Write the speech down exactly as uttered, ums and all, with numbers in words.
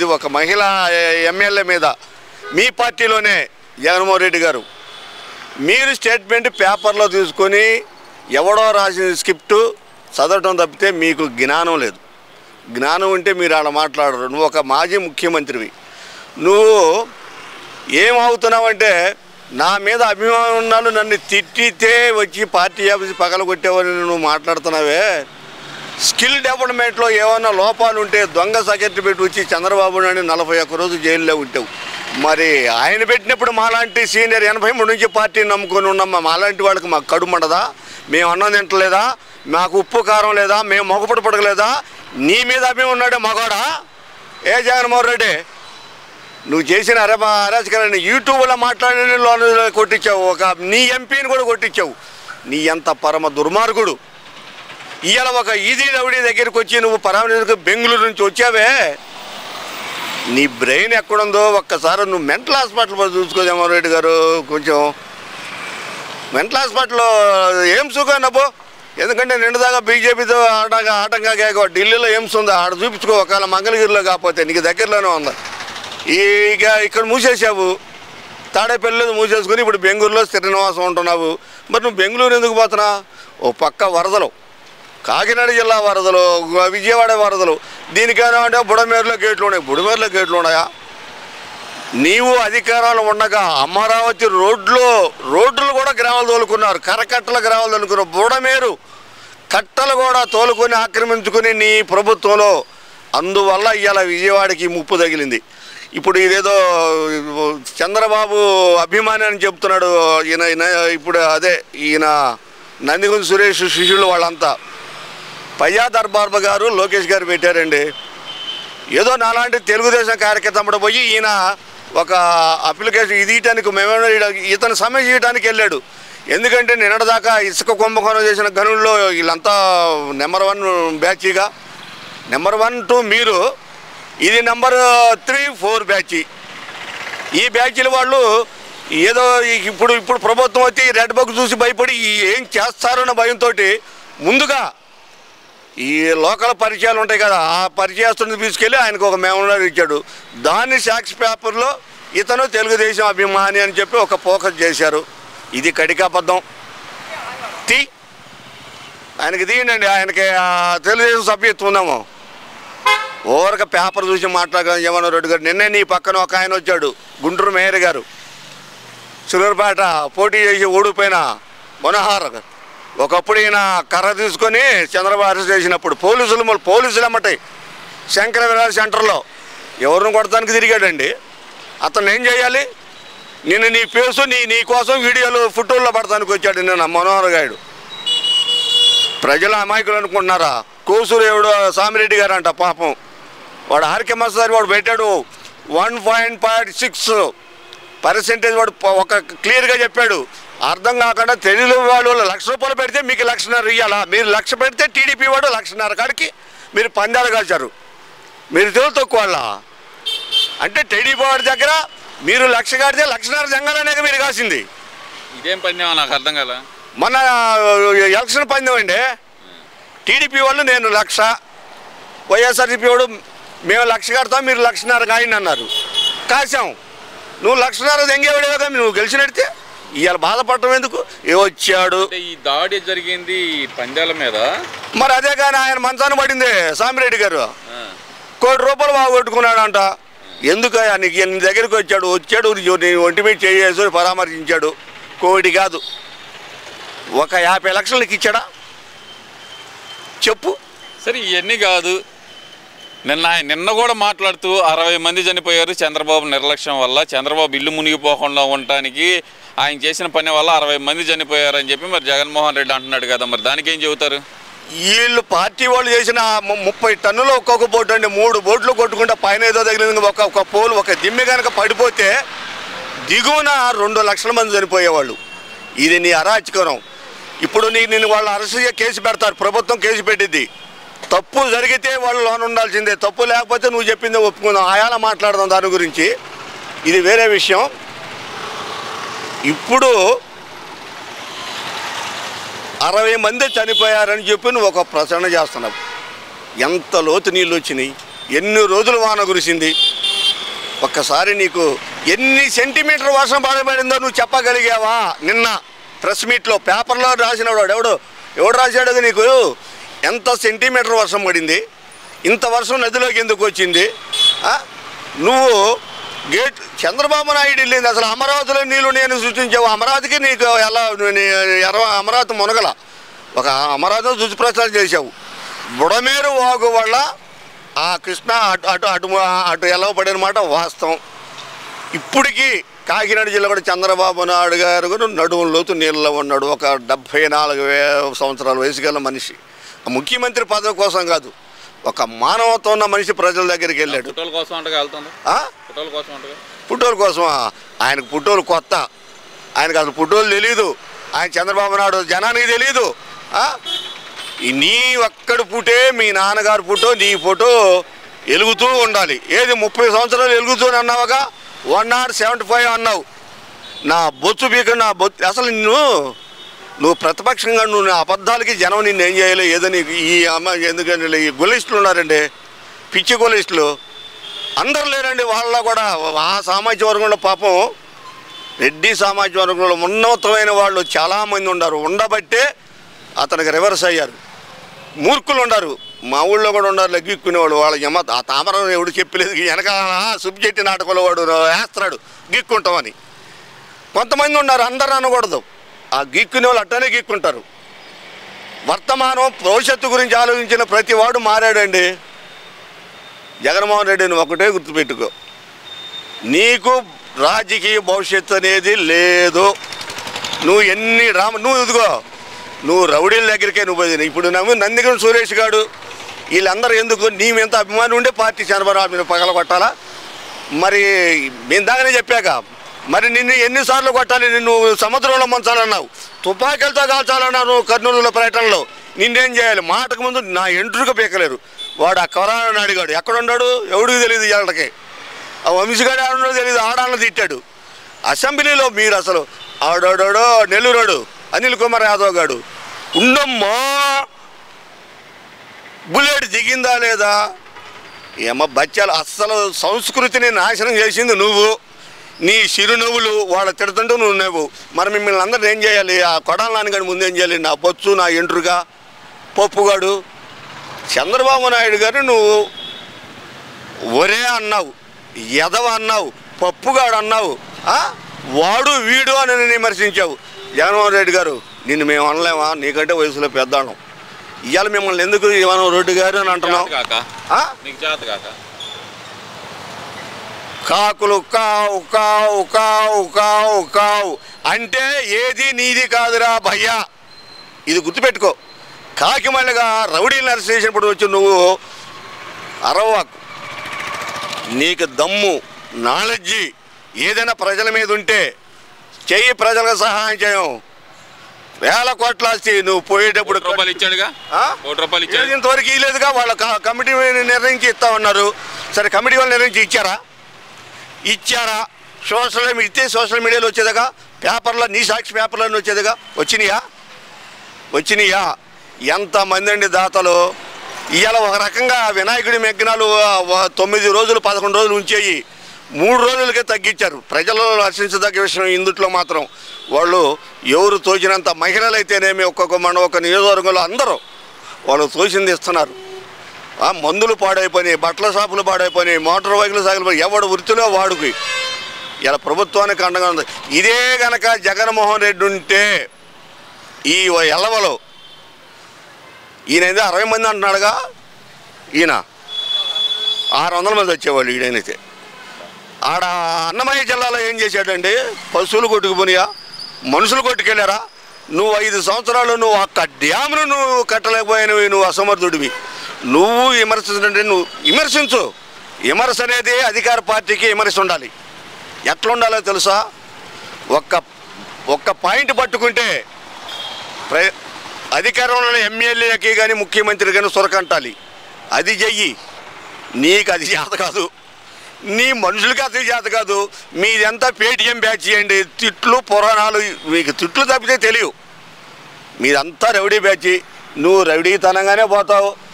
అది ఒక మహిళా ఎమ్మెల్యే మీద మీ పార్టీలోనే జగన్మోహన్ రెడ్డి గారు మీరు స్టేట్మెంట్ పేపర్లో తీసుకొని ఎవడో రాసిన స్క్రిప్టు చదవటం తప్పితే మీకు జ్ఞానం లేదు. జ్ఞానం ఉంటే మీరు అలా మాట్లాడరు. నువ్వు ఒక మాజీ ముఖ్యమంత్రివి. నువ్వు ఏమవుతున్నావంటే నా మీద అభిమానం ఉన్నాను, నన్ను తిట్టితే వచ్చి పార్టీ ఆఫీస్ పగలగొట్టేవని నువ్వు మాట్లాడుతున్నావే. స్కిల్ డెవలప్మెంట్లో ఏమన్నా లోపాలు ఉంటే దొంగ సెక్రటరీ పెట్టి వచ్చి చంద్రబాబు నాయుడు నలభై ఒక్క రోజు జైల్లో ఉంటావు. మరి ఆయన పెట్టినప్పుడు మాలాంటి సీనియర్ ఎనభై మూడు నుంచి పార్టీని నమ్ముకొని ఉన్నాం. మాలాంటి వాళ్ళకి మాకు కడుపు మండదా? మేము అన్నం తింటలేదా? మాకు ఉప్పు కారం లేదా? మేము మొగపడి పడగలేదా? నీ మీద అభిమానం ఉన్నాడే మగవాడా? ఏ జగన్మోహన్ రెడ్డి నువ్వు చేసిన అరే అరాచకాలని యూట్యూబ్లో మాట్లాడిన లోన్ కొట్టించావు. ఒక నీ ఎంపీని కూడా కొట్టించావు. నీ ఎంత పరమ దుర్మార్గుడు. ఇవాళ ఒక ఈజీ రౌడీ దగ్గరికి వచ్చి నువ్వు పరామర్శకు బెంగళూరు నుంచి వచ్చావే. నీ బ్రెయిన్ ఎక్కడుందో ఒక్కసారి నువ్వు మెంటల్ హాస్పిటల్ చూసుకో జగన్మోహన్ రెడ్డి గారు. కొంచెం మెంటల్ హాస్పిటల్లో ఏం సుఖం నవ్వు. ఎందుకంటే నిండుదాకా బీజేపీతో ఆటగా ఆటంగా కేక ఢిల్లీలో ఏమ్స్ ఉందా ఆడ చూపించుకో. ఒకవేళ మంగళగిరిలో కాకపోతే నీకు దగ్గరలోనే ఉందా. ఇక ఇక్కడ మూసేసావు, తాడేపల్లిలో మూసేసుకుని ఇప్పుడు బెంగళూరులో స్థిర నివాసం ఉంటున్నావు. మరి నువ్వు బెంగళూరు ఎందుకు పోతున్నా? ఓ పక్క వరదలు, కాకినాడ జిల్లా వరదలు, విజయవాడ వరదలు. దీనికైనా అంటే బుడమేరులో గేట్లు ఉన్నాయి. బుడమేరులో గేట్లు ఉన్నాయా? నీవు అధికారాలు ఉండగా అమరావతి రోడ్లు రోడ్లు కూడా గ్రామాలు తోలుకున్నారు. కరకట్టల గ్రామాలు తోలుకున్నారు. బుడమేరు కట్టలు కూడా తోలుకొని ఆక్రమించుకుని నీ ప్రభుత్వంలో. అందువల్ల ఇవాళ విజయవాడకి ముప్పు తగిలింది. ఇప్పుడు ఇదేదో చంద్రబాబు అభిమాని అని చెప్తున్నాడు ఈయన. ఇప్పుడు అదే ఈయన నందిగుంది సురేష్ శిష్యులు వాళ్ళంతా పయ్యా దర్బార్ గారు లోకేష్ గారు పెట్టారండి. ఏదో నాలాంటి తెలుగుదేశం కార్యకర్త పోయి ఈయన ఒక అప్లికేషన్ ఇది ఇయటానికి మేమేమో ఇతను సమ్మె చేయడానికి వెళ్ళాడు. ఎందుకంటే నిన్నటిదాకా ఇసుక కుంభకోణం చేసిన గనుల్లో వీళ్ళంతా నెంబర్ వన్ బ్యాచీగా, నెంబర్ వన్ టూ మీరు, ఇది నెంబర్ త్రీ ఫోర్ బ్యాచ్. ఈ బ్యాచీల వాళ్ళు ఏదో ఇప్పుడు ఇప్పుడు ప్రభుత్వం వచ్చి రెడ్ బుక్ చూసి భయపడి ఏం చేస్తారన్న భయంతో ముందుగా ఈ లోకల్ పరిచయాలు ఉంటాయి కదా, ఆ పరిచయస్తుని తీసుకెళ్ళి ఆయనకు ఒక మెమోరాండం ఇచ్చాడు. దాన్ని సాక్షి పేపర్లో ఇతను తెలుగుదేశం అభిమాని అని చెప్పి ఒక ఫోకస్ చేశారు. ఇది కడికాబద్ధం. తీ ఆయనకి తీయండి. ఆయనకి తెలుగుదేశం సభ్యత్వం ఉందాము. ఓవరక పేపర్ చూసి మాట్లాడగలం జగన్మోహన్ రెడ్డి గారు. నిన్నే నీ పక్కన ఒక ఆయన వచ్చాడు, గుంటూరు మేయర్ గారు, సులూరుపేట పోటీ చేసి ఓడిపోయిన మనోహర్ గారు. ఒకప్పుడు ఈయన కర్ర తీసుకొని చంద్రబాబు అరెస్ట్ చేసినప్పుడు పోలీసులు పోలీసులు అమ్మటాయి శంకర విరాజ్ సెంటర్లో ఎవరిని కొడటానికి తిరిగాడండి. అతను ఏం చేయాలి? నిన్ను నీ ఫేసు నీ నీ కోసం వీడియోలు ఫోటోల్లో పడటానికి వచ్చాడు నిన్న మనోహర్ గారు. ప్రజల అమాయకులు అనుకుంటున్నారా? కోసూరు ఎవడు సామిరెడ్డి గారు అంట పాపం, వాడు ఆర్కే మసారి వాడు పెట్టాడు one point point six percentage వాడు ఒక క్లియర్గా చెప్పాడు. అర్థం కాకుండా తెలుగు వాళ్ళు లక్ష రూపాయలు పెడితే మీకు లక్షన్నర ఇవ్వాలా? మీరు లక్ష పెడితే టీడీపీ వాడు లక్షన్నర కాడికి మీరు పందాలు కాల్చారు. మీరు తెలుగు తక్కువ వాళ్ళ అంటే టీడీపీ వాడి దగ్గర మీరు లక్ష కాడితే లక్షన్నర జంగాలనే మీరు కాసింది. ఇదేం పందెం నాకు అర్థం కాల. మన ఎలక్షన్ పందెం అండి. టీడీపీ వాళ్ళు నేను లక్ష, వైఎస్ఆర్సీపీ వాడు మేము లక్ష కడతాం మీరు లక్షన్నర కాయండి అన్నారు. కాసాం. నువ్వు లక్షన్నర దెంగేవాడే కదా నువ్వు గెలిచినడితే. ఇవాళ బాధపడటం ఎందుకు? ఏ వచ్చాడు ఈ దాడి జరిగింది పందాల మీద. మరి అదే కానీ ఆయన మంచాన్ని పడింది సామిరెడ్డి గారు. కోటి రూపాయలు బాగొట్టుకున్నాడంట. ఎందుకు నీకు నీ దగ్గరికి వచ్చాడు వచ్చాడు నీ ఒంటి మీద చేసి పరామర్శించాడు. కోటి కాదు ఒక యాభై లక్షలు నీకు ఇచ్చాడా చెప్పు. సరే ఇవన్నీ కాదు. నిన్న నిన్న కూడా మాట్లాడుతూ అరవై మంది చనిపోయారు చంద్రబాబు నిర్లక్ష్యం వల్ల, చంద్రబాబు ఇల్లు మునిగిపోకుండా ఉండటానికి ఆయన చేసిన పని వల్ల అరవై మంది చనిపోయారని చెప్పి మరి జగన్మోహన్ రెడ్డి అంటున్నాడు కదా. మరి దానికి ఏం చెబుతారు? వీళ్ళు పార్టీ వాళ్ళు చేసిన ముప్పై టన్నులు ఒక్కొక్క బోటు అండి. మూడు బోట్లు కొట్టుకుంటే పైన ఏదో తగిలింది. ఒక ఒక పోలు ఒక దిమ్మె కనుక పడిపోతే దిగువన రెండు లక్షల మంది చనిపోయేవాళ్ళు. ఇది నీ అరాచకరం. ఇప్పుడు నీ నేను వాళ్ళు అరెస్ట్ కేసు పెడతారు, ప్రభుత్వం కేసు పెట్టింది. తప్పు జరిగితే వాళ్ళు లోన్ ఉండాల్సిందే. తప్పు లేకపోతే నువ్వు చెప్పిందే ఒప్పుకుందాం, ఆయాల మాట్లాడదాం దాని గురించి. ఇది వేరే విషయం. ఇప్పుడు అరవై మంది చనిపోయారని చెప్పి నువ్వు ఒక ప్రచారణ చేస్తున్నావు. ఎంత లోతు నీళ్ళు వచ్చినాయి. ఎన్ని రోజులు వాన కురిసింది? ఒక్కసారి నీకు ఎన్ని సెంటీమీటర్ వర్షం పడబడిందో నువ్వు చెప్పగలిగావా? నిన్న ప్రెస్ మీట్లో పేపర్లో రాసినాడు వాడు, ఎవడు ఎవడు రాశాడు నీకు? ఎంత సెంటీమీటర్ వర్షం పడింది? ఇంత వర్షం నదిలోకి ఎందుకు వచ్చింది? నువ్వు గేట్ చంద్రబాబు నాయుడు వెళ్ళింది అసలు అమరావతిలో నీళ్ళు నేను సృష్టించావు. అమరావతికి నీకు ఎలా ఎర్ర అమరావతి మునగల ఒక అమరావతిలో దుష్ప్రచారం చేశావు. బుడమేరు వాగు వల్ల ఆ కృష్ణ అటు అటు అటు అటు ఎలా పడిన మాట వాస్తవం. ఇప్పటికీ కాకినాడ జిల్లా కూడా చంద్రబాబు నాయుడు గారు కూడా నడుము లోతు నీళ్ళలో ఉన్నాడు. ఒక డెబ్భై నాలుగు వే సంవత్సరాల వయసు గల మనిషి. ముఖ్యమంత్రి పదవి కోసం కాదు, ఒక మానవత్వం ఉన్న మనిషి ప్రజల దగ్గరికి వెళ్ళాడు. పుట్టోలు కోసమా? ఆయనకు పుట్టోలు కొత్త, ఆయనకు అసలు పుట్టోలు తెలీదు. ఆయన చంద్రబాబు నాయుడు జనానికి తెలీదు. నీ ఒక్కడు పుట్టే మీ నాన్నగారు ఫోటో నీ ఫోటో వెలుగుతూ ఉండాలి. ఏది ముప్పై సంవత్సరాలు వెలుగుతూనే అన్నావుగా, వన్ నాట్ సెవెంటీ ఫైవ్ అన్నావు. నా బొచ్చు పీక నా బొచ్చు అసలు నిన్ను నువ్వు ప్రతిపక్షంగా నువ్వు అబద్ధాలకి జనం నిన్ను ఏం చేయాలి? ఏదో నీకు ఈ అమ్మ ఎందుకంటే ఈ గొలిస్టులు ఉన్నారండి, పిచ్చి గొలిస్టులు అందరు లేరండి. వాళ్ళ కూడా ఆ సామాజిక వర్గంలో పాపం రెడ్డి సామాజిక వర్గంలో ఉన్నతమైన వాళ్ళు చాలామంది ఉన్నారు. ఉండబట్టే అతనికి రివర్స్ అయ్యారు. మూర్ఖులు ఉన్నారు, మా ఊళ్ళో కూడా ఉన్నారు లెగ్గిక్కునేవాడు. వాళ్ళ యమ ఆ తామరం ఎవడు చెప్పలేదు, వెనక సుబ్జెట్టి నాటకంలో వాడు వేస్తాడు గిక్కుంటామని. కొంతమంది ఉన్నారు, అందరూ అనకూడదు. ఆ గీక్కునే వాళ్ళు అట్టనే గీక్కుంటారు. వర్తమానం భవిష్యత్తు గురించి ఆలోచించిన ప్రతి వాడు మారాడండి. జగన్మోహన్ రెడ్డి నువ్వు ఒకటే గుర్తుపెట్టుకో, నీకు రాజకీయ భవిష్యత్తు అనేది లేదు. నువ్వు ఎన్ని రామ నువ్వు ఇదిగో నువ్వు రౌడీల దగ్గరికే నువ్వు పోయింది. ఇప్పుడు నవ్వు నందిగం సురేష్ గారు వీళ్ళందరూ ఎందుకు నీ ఎంత అభిమానం ఉండే పార్టీ చంద్రబాబు మీరు పగల కొట్టాలా? మరి మేము దాగానే చెప్పాక మరి నిన్ను ఎన్నిసార్లు కొట్టాలి? నిన్ను సముద్రంలో ముంచాలన్నావు, తుపాకీలతో కాల్చాలన్నారు కర్నూలులో పర్యటనలో. నిన్నేం చేయాలి? మాటకు ముందు నా ఎంట్రుక పీకలేరు. వాడు ఆ కరోనా అడిగాడు, ఎక్కడున్నాడు ఎవడికి తెలియదు. వాళ్ళకి ఆ వంశీగాడు ఆడున్నాడో తెలియదు, ఆడాలను తిట్టాడు అసెంబ్లీలో. మీరు అసలు ఆడోడోడో నెల్లూరోడు అనిల్ కుమార్ యాదవ్ గాడు ఉండమ్మా బుల్లెట్ దిగిందా లేదా? ఏమో బచ్చాలు అస్సలు సంస్కృతిని నాశనం చేసింది నువ్వు. నీ చిరునవ్వులు వాళ్ళ తిడుతుంటూ నువ్వు నవ్వు. మరి మిమ్మల్ని అందరూ ఏం చేయాలి? ఆ కొడాల నాన్నగాడు ముందేం చేయాలి? నా బొచ్చు నా ఎంట్రుగా పప్పుగాడు చంద్రబాబు నాయుడు గారు నువ్వు ఒరే అన్నావు, ఎదవ అన్నావు, పప్పుగాడు అన్నావు, వాడు వీడు అని నేను విమర్శించావు. జగన్మోహన్ రెడ్డి గారు నిన్ను మేము అనలేమా? నీకంటే వయసులో పెద్దాళ్ళం. ఇవాళ మిమ్మల్ని ఎందుకు జగన్మోహన్ రెడ్డి గారు అని అంటున్నావు? కాకులు కావు కావు కావు కావు కావు అంటే ఏది నీది కాదురా భయ్యా, ఇది గుర్తుపెట్టుకో. కాకి మళ్ళీగా రౌడీలు అరెస్ట్ చేసినప్పుడు వచ్చి నువ్వు అరవాకు. నీకు దమ్ము నాలెడ్జి ఏదైనా ప్రజల మీద ఉంటే చెయ్యి, ప్రజలకు సహాయం చేయం. వేల కోట్ల ఆస్తి నువ్వు పోయేటప్పుడు ఇంతవరకు ఇవ్వలేదుగా. వాళ్ళ కమిటీ నిర్ణయించి ఇస్తామన్నారు. సరే కమిటీ వాళ్ళు నిర్ణయించి ఇచ్చారా? ఇచ్చారా? సోషల్ మీడియా ఇస్తే సోషల్ మీడియాలో వచ్చేదిగా, పేపర్లో నీ సాక్షి పేపర్లోనే వచ్చేదిగా. వచ్చినాయా? వచ్చినాయా? ఎంతమంది అండి దాతలు. ఇవాళ ఒక రకంగా వినాయకుడి మెగ్నాలు తొమ్మిది రోజులు పదకొండు రోజులు ఉంచేయి మూడు రోజులకే తగ్గించారు. ప్రజలలో హర్షించదగ్గ విషయం ఇందుట్లో మాత్రం వాళ్ళు ఎవరు తోచినంత మహిళలు అయితేనేమి ఒక్కొక్క మన ఒక నియోజకవర్గంలో అందరూ వాళ్ళు తోచింది ఇస్తున్నారు. మందులు పాడైపోయినాయి, బట్టల షాపులు పాడైపోయినాయి, మోటార్ వెహికల్ సాగిపోయి ఎవడు వృత్తిలో వాడుకి ఇలా ప్రభుత్వానికి అండగా ఉంది. ఇదే కనుక జగన్మోహన్ రెడ్డి ఉంటే ఈ ఎల్లవలో ఈయనైతే అరవై మంది అంటున్నాడుగా, ఈయన ఆరు వందల మంది వచ్చేవాళ్ళు. ఈయనైతే ఆడ అన్నమయ్య జిల్లాలో ఏం చేశాడండి? పశువులు కొట్టుకుపోనియా, మనుషులు కొట్టుకెళ్ళారా? నువ్వు ఐదు సంవత్సరాలు నువ్వు ఒక్క డ్యామును నువ్వు కట్టలేకపోయినవి, నువ్వు అసమర్థుడివి. నువ్వు విమర్శించండి, నువ్వు విమర్శించు. విమర్శ అనేది అధికార పార్టీకి విమర్శ ఉండాలి. ఎట్లా ఉండాలో తెలుసా? ఒక్క ఒక్క పాయింట్ పట్టుకుంటే ప్ర అధికారంలో ఎమ్మెల్యేకి కానీ ముఖ్యమంత్రి కానీ సొరకంటాలి. అది చెయ్యి. నీకు అది చేత కాదు, నీ మనుషులకి అది చేత కాదు. మీదంతా పేటీఎం బ్యాచ్ చేయండి. తిట్లు పురాణాలు మీకు తిట్లు తప్పితే తెలియవు. మీదంతా రౌడీ బ్యాచ్. నువ్వు రౌడీతనంగానే పోతావు.